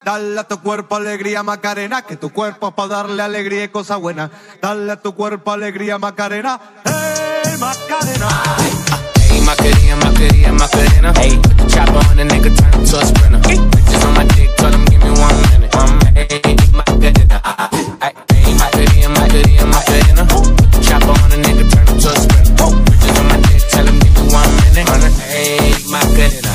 Dale a tu cuerpo alegría Macarena, que tu cuerpo es para darle alegría y cosa buena. Dale a tu cuerpo alegría Macarena, hey Macarena. Hey Macarena, Macarena, Macarena. Hey, put the chopper on the nigga, turn him to a sprinter. Bitches on my dick, tell them give me 1 minute. Hey Macarena, hey Macarena, Macarena, Macarena. Put the chopper on the nigga, turn him to a sprinter. Bitches on my dick, tell them give me 1 minute. Hey Macarena.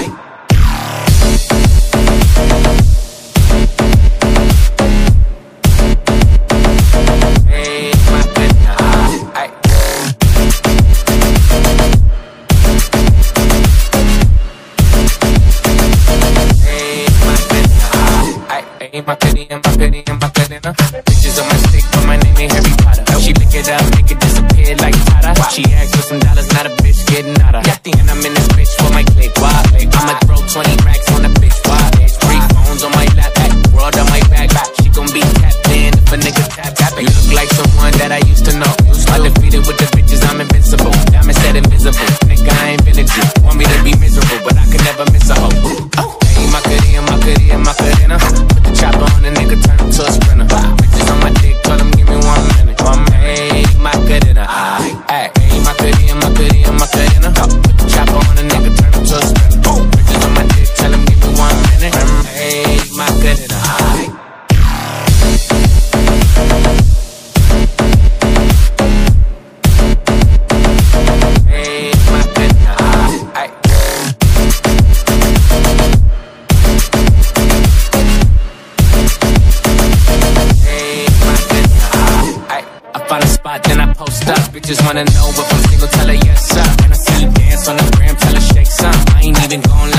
Macarena, Macarena, Macarena. Bitches on my stick, but my name ain't Harry Potter. She pick it up, make it disappear like Tata. She asked for some dollars, not a bitch getting out of. And I'm in this bitch for my click, why? I'ma throw 20 racks on the bitch, why? 3 phones on my lap, world on my back. She gon' be tapped in if a nigga tap. You look like someone that I used to know. Undefeated with the bitches, I'm invincible. Diamond said invisible. Nigga, I ain't been a G. Want me to be miserable, but I could never miss a hoe. Hey, Macarena, Macarena, Macarena. Put the chopper on the nigga, turn him to a sprinter. Bitches on my dick, tell them give me 1 minute. Hey, Macarena. Hey, Macarena, Macarena, Macarena. Put the chopper on the nigga, turn him to a sprinter. Bitches on my dick, tell them give me 1 minute. Hey, Macarena. Then I post up, bitches wanna know if I'm single, tell her yes sir. And I see you dance on the gram, tell her shake some. I ain't even gon'